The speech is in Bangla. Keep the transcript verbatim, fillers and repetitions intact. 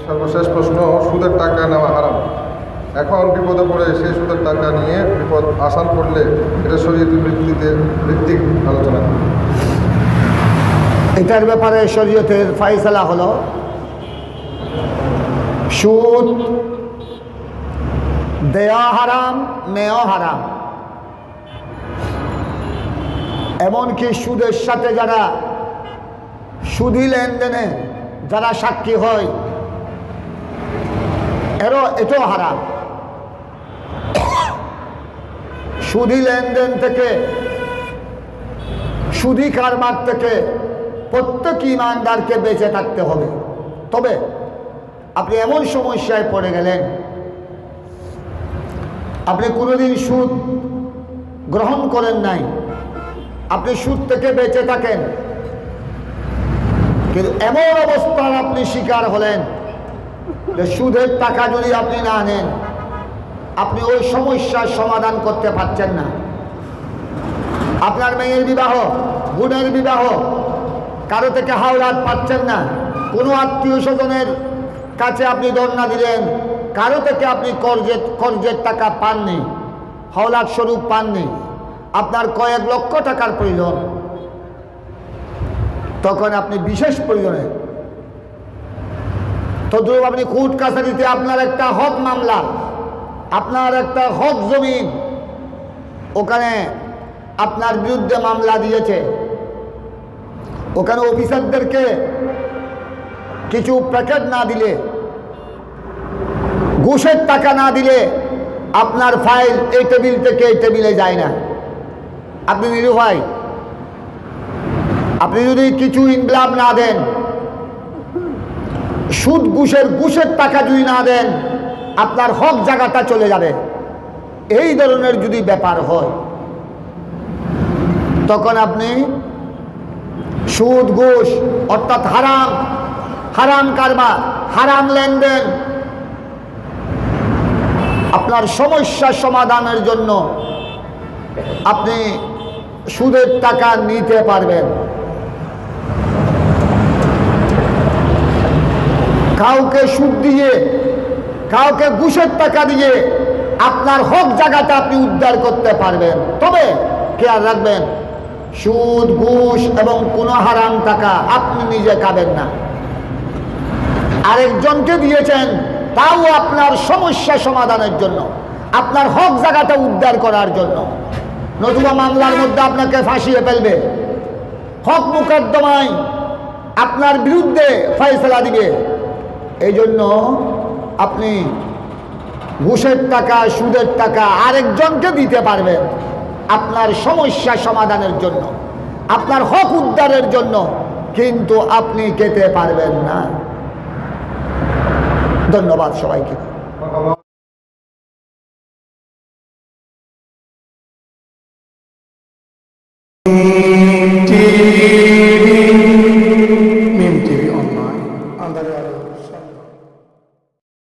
সর্বশেষ প্রশ্ন, সুদের টাকা নেওয়া হারাম, এখন বিপদে পড়ে সেই সুদের টাকা নিয়ে বিপদ আসান পড়লে এটা শরীয়তের ভিত্তিতে ভিত্তিক আলোচনা। এটার ব্যাপারে শরীয়তের ফায়সালা হলো সুদ দেয়া হারাম, নেওয়া হারাম। এমনকি সুদের সাথে যারা সুদি লেনদেনে যারা সাক্ষী হয় এরও এটাও হারাম। সুদি লেনদেন থেকে, সুদি কারবার থেকে প্রত্যেক ইমানদারকে বেঁচে থাকতে হবে। তবে আপনি এমন সমস্যায় পড়ে গেলেন, আপনি কোনোদিন সুদ গ্রহণ করেন নাই, আপনি সুদ থেকে বেঁচে থাকেন, কিন্তু এমন অবস্থার আপনি শিকার হলেন যে সুদের টাকা যদি আপনি না নেন আপনি ওই সমস্যার সমাধান করতে পারছেন না। আপনার মেয়ের বিবাহ, বোনের বিবাহ, কারো থেকে হাওলাত পাচ্ছেন না, কোনো আত্মীয় স্বজনের কাছে আপনি ধর্ণা দিলেন, কারো থেকে আপনি কর্জের কর্জের টাকা পাননি, হাওলাত স্বরূপ পাননি, আপনার কয়েক লক্ষ টাকার প্রয়োজন, তখন আপনি বিশেষ প্রয়োজনে তদ্রুপ আপনি কোর্ট কাছারিতে আপনার একটা হক মামলা, আপনার একটা হক জমিন, ওখানে আপনার বিরুদ্ধে মামলা দিয়েছে, ওখানে অফিসারদেরকে কিছু প্যাকেট না দিলে, ঘুষের টাকা না দিলে আপনার ফাইল এই টেবিল থেকে এই টেবিলে যায় না। আপনি নিরুপায়, আপনি যদি কিছু ইনকলাব না দেন, সুদ ঘুষের ঘুষের টাকা যদি না দেন আপনার হক জায়গাটা চলে যাবে। এই ধরনের যদি ব্যাপার হয় তখন আপনি সুদ ঘুষ অর্থাৎ হারাম, হারাম কারবার, হারাম লেনদেন, আপনার সমস্যা সমাধানের জন্য আপনি সুদের টাকা নিতে পারবেন। কাউকে সুদ দিয়ে, কাউকে ঘুষের টাকা দিয়ে আপনার হক জায়গাটা আপনি উদ্ধার করতে পারবেন। তবে খেয়াল রাখবেন, সুদ ঘুষ এবং কোনো হারাম টাকা আপনি নিজে খাবেন না, আরেকজনকে দিয়েছেন, তাও আপনার সমস্যা সমাধানের জন্য, আপনার হক জায়গাটা উদ্ধার করার জন্য। নতুবা মামলার মধ্যে আপনাকে ফাঁসিয়ে ফেলবে, হক মোকদ্দমায় আপনার বিরুদ্ধে ফয়সালা দিবে। এই জন্য আপনি ঘুষের টাকা, সুদের টাকা আরেকজনকে দিতে পারবেন আপনার সমস্যা সমাধানের জন্য, আপনার হক উদ্ধারের জন্য, কিন্তু আপনি খেতে পারবেন না। ধন্যবাদ সবাইকে।